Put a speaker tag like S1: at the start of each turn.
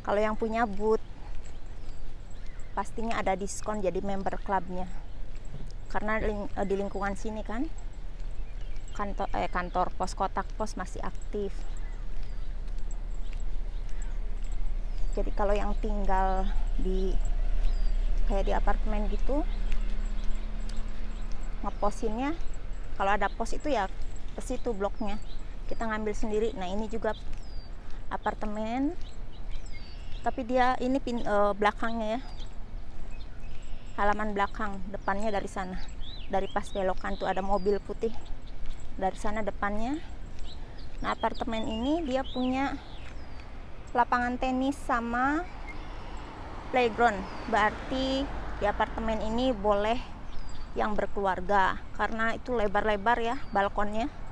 S1: Kalau yang punya booth pastinya ada diskon jadi member klubnya, karena di lingkungan sini kan kantor pos, kotak pos masih aktif. Jadi kalau yang tinggal kayak di apartemen gitu, ngeposinnya kalau ada pos itu ya ke situ bloknya, kita ngambil sendiri. Nah ini juga apartemen, tapi dia ini belakangnya ya, halaman belakang, depannya dari sana, dari pas belokan tuh ada mobil putih, dari sana depannya. Nah apartemen ini dia punya lapangan tenis sama playground, berarti di apartemen ini boleh yang berkeluarga karena itu lebar-lebar ya balkonnya.